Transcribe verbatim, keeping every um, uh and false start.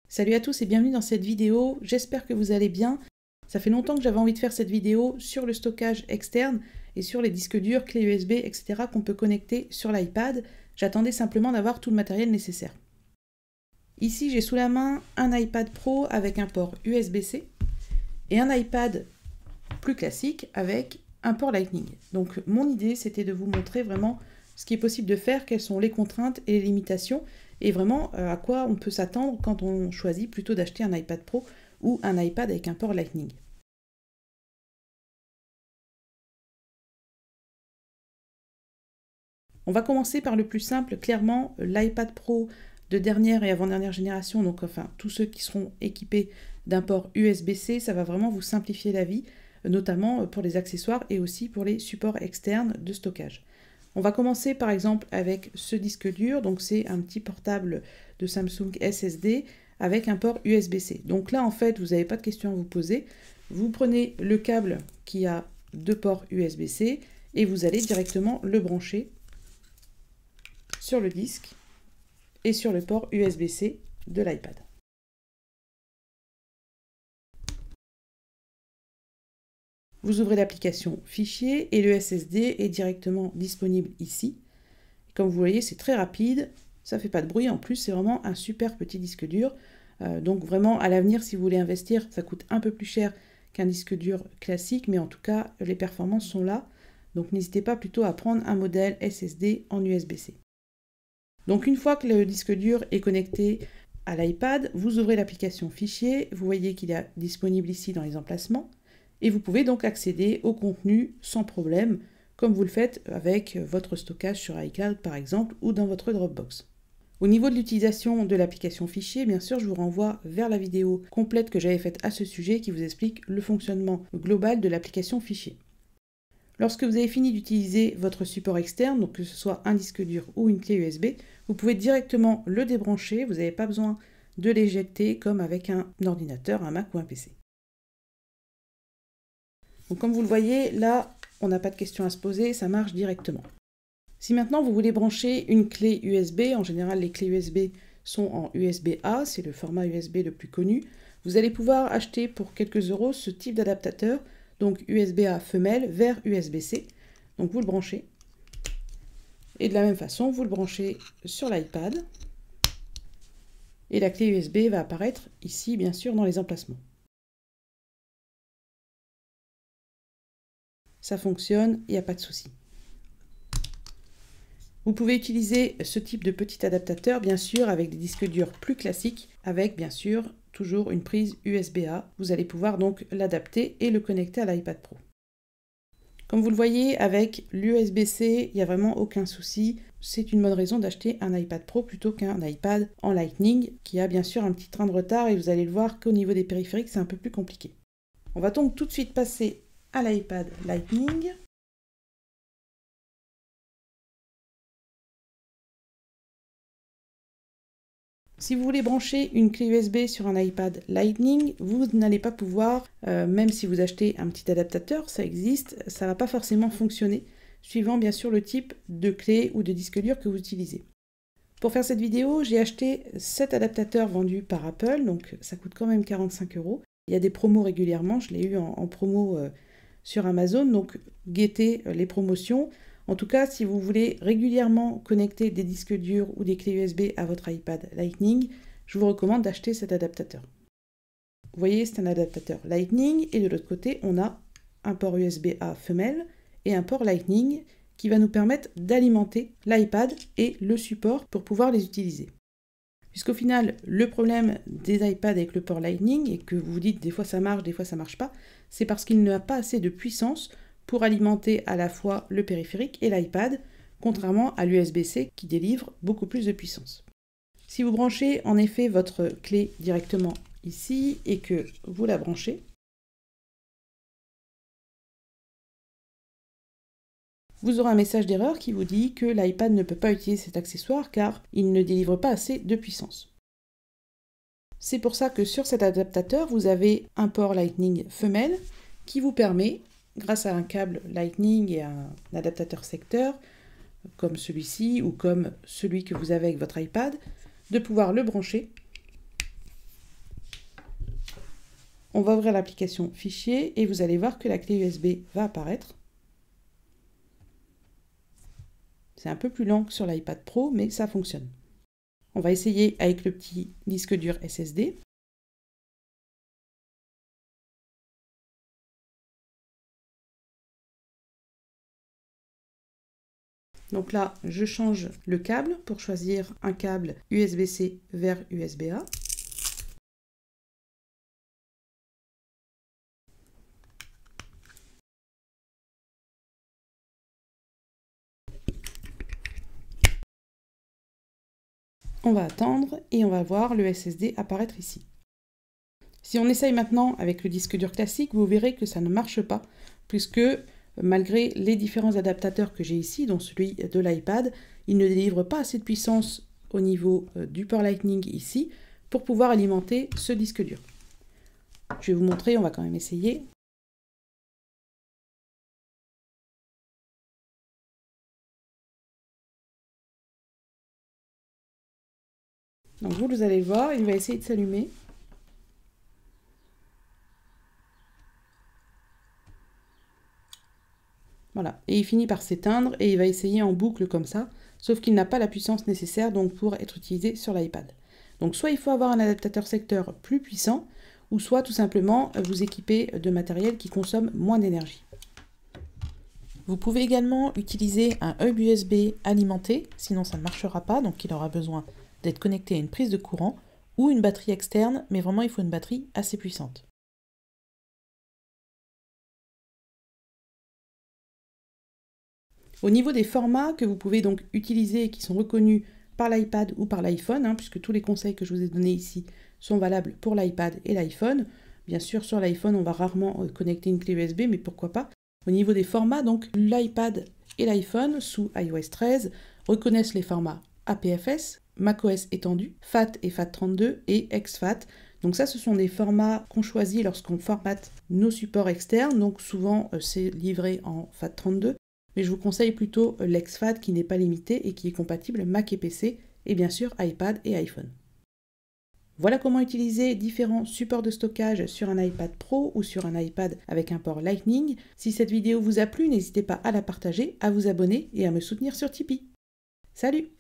Salut à tous et bienvenue dans cette vidéo, j'espère que vous allez bien. Ça fait longtemps que j'avais envie de faire cette vidéo sur le stockage externe et sur les disques durs, clés U S B, et cetera qu'on peut connecter sur l'iPad. J'attendais simplement d'avoir tout le matériel nécessaire. Ici j'ai sous la main un iPad Pro avec un port U S B C et un iPad plus classique avec un port Lightning. Donc mon idée c'était de vous montrer vraiment ce qui est possible de faire, quelles sont les contraintes et les limitations, et vraiment euh, à quoi on peut s'attendre quand on choisit plutôt d'acheter un iPad Pro ou un iPad avec un port Lightning. On va commencer par le plus simple, clairement l'iPad Pro de dernière et avant-dernière génération, donc enfin tous ceux qui seront équipés d'un port U S B C, ça va vraiment vous simplifier la vie, notamment pour les accessoires et aussi pour les supports externes de stockage. On va commencer par exemple avec ce disque dur, donc c'est un petit portable de Samsung S S D avec un port U S B C. Donc là en fait vous n'avez pas de questions à vous poser, vous prenez le câble qui a deux ports U S B C et vous allez directement le brancher sur le disque et sur le port U S B C de l'iPad. Vous ouvrez l'application Fichier et le S S D est directement disponible ici. Comme vous voyez, c'est très rapide, ça ne fait pas de bruit, en plus c'est vraiment un super petit disque dur. Euh, donc vraiment, à l'avenir, si vous voulez investir, ça coûte un peu plus cher qu'un disque dur classique, mais en tout cas, les performances sont là. Donc n'hésitez pas plutôt à prendre un modèle S S D en U S B C. Donc une fois que le disque dur est connecté à l'iPad, vous ouvrez l'application Fichier, vous voyez qu'il est disponible ici dans les emplacements, et vous pouvez donc accéder au contenu sans problème, comme vous le faites avec votre stockage sur iCloud par exemple, ou dans votre Dropbox. Au niveau de l'utilisation de l'application Fichier, bien sûr, je vous renvoie vers la vidéo complète que j'avais faite à ce sujet qui vous explique le fonctionnement global de l'application Fichier. Lorsque vous avez fini d'utiliser votre support externe, donc que ce soit un disque dur ou une clé U S B, vous pouvez directement le débrancher, vous n'avez pas besoin de l'éjecter comme avec un ordinateur, un Mac ou un P C. Donc comme vous le voyez, là, on n'a pas de questions à se poser, ça marche directement. Si maintenant vous voulez brancher une clé U S B, en général les clés U S B sont en U S B A, c'est le format U S B le plus connu, vous allez pouvoir acheter pour quelques euros ce type d'adaptateur, donc U S B A femelle vers U S B C. Donc vous le branchez, et de la même façon, vous le branchez sur l'iPad, et la clé U S B va apparaître ici, bien sûr, dans les emplacements. Ça fonctionne, il n'y a pas de souci. Vous pouvez utiliser ce type de petit adaptateur, bien sûr, avec des disques durs plus classiques, avec, bien sûr, toujours une prise U S B A. Vous allez pouvoir donc l'adapter et le connecter à l'iPad Pro. Comme vous le voyez, avec l'U S B C, il n'y a vraiment aucun souci. C'est une bonne raison d'acheter un iPad Pro plutôt qu'un iPad en Lightning, qui a bien sûr un petit train de retard, et vous allez le voir qu'au niveau des périphériques, c'est un peu plus compliqué. On va donc tout de suite passer à l'iPad Lightning. Si vous voulez brancher une clé U S B sur un iPad Lightning, vous n'allez pas pouvoir, euh, même si vous achetez un petit adaptateur, ça existe, ça ne va pas forcément fonctionner, suivant bien sûr le type de clé ou de disque dur que vous utilisez. Pour faire cette vidéo, j'ai acheté cet adaptateur vendu par Apple, donc ça coûte quand même quarante-cinq euros. Il y a des promos régulièrement, je l'ai eu en, en promo euh, sur Amazon, donc guettez les promotions. En tout cas, si vous voulez régulièrement connecter des disques durs ou des clés U S B à votre iPad Lightning, je vous recommande d'acheter cet adaptateur. Vous voyez, c'est un adaptateur Lightning, et de l'autre côté, on a un port U S B A femelle et un port Lightning qui va nous permettre d'alimenter l'iPad et le support pour pouvoir les utiliser. Puisqu'au final, le problème des iPads avec le port Lightning, et que vous vous dites des fois ça marche, des fois ça marche pas, c'est parce qu'il n'a pas assez de puissance pour alimenter à la fois le périphérique et l'iPad, contrairement à l'U S B C qui délivre beaucoup plus de puissance. Si vous branchez en effet votre clé directement ici et que vous la branchez, vous aurez un message d'erreur qui vous dit que l'iPad ne peut pas utiliser cet accessoire car il ne délivre pas assez de puissance. C'est pour ça que sur cet adaptateur, vous avez un port Lightning femelle qui vous permet, grâce à un câble Lightning et un adaptateur secteur, comme celui-ci ou comme celui que vous avez avec votre iPad, de pouvoir le brancher On va ouvrir l'application Fichier et vous allez voir que la clé U S B va apparaître. C'est un peu plus lent que sur l'iPad Pro, mais ça fonctionne. On va essayer avec le petit disque dur S S D. Donc là, je change le câble pour choisir un câble U S B C vers U S B A. On va attendre et on va voir le S S D apparaître ici. Si on essaye maintenant avec le disque dur classique, vous verrez que ça ne marche pas, puisque malgré les différents adaptateurs que j'ai ici, dont celui de l'iPad, il ne délivre pas assez de puissance au niveau du port Lightning ici pour pouvoir alimenter ce disque dur. Je vais vous montrer, on va quand même essayer. Donc vous, vous allez le voir, il va essayer de s'allumer. Voilà, et il finit par s'éteindre et il va essayer en boucle comme ça, sauf qu'il n'a pas la puissance nécessaire donc pour être utilisé sur l'iPad. Donc soit il faut avoir un adaptateur secteur plus puissant, ou soit tout simplement vous équiper de matériel qui consomme moins d'énergie. Vous pouvez également utiliser un hub U S B alimenté, sinon ça ne marchera pas, donc il aura besoin d'être connecté à une prise de courant, ou une batterie externe, mais vraiment il faut une batterie assez puissante. Au niveau des formats que vous pouvez donc utiliser et qui sont reconnus par l'iPad ou par l'iPhone, hein, puisque tous les conseils que je vous ai donnés ici sont valables pour l'iPad et l'iPhone. Bien sûr, sur l'iPhone, on va rarement connecter une clé U S B, mais pourquoi pas. Au niveau des formats, donc l'iPad et l'iPhone, sous i O S treize, reconnaissent les formats A P F S, macOS étendu, F A T et F A T trente-deux et X F A T. Donc ça, ce sont des formats qu'on choisit lorsqu'on formate nos supports externes. Donc souvent, c'est livré en F A T trente-deux. Mais je vous conseille plutôt l'X F A T qui n'est pas limité et qui est compatible Mac et P C, et bien sûr iPad et iPhone. Voilà comment utiliser différents supports de stockage sur un iPad Pro ou sur un iPad avec un port Lightning. Si cette vidéo vous a plu, n'hésitez pas à la partager, à vous abonner et à me soutenir sur Tipeee. Salut!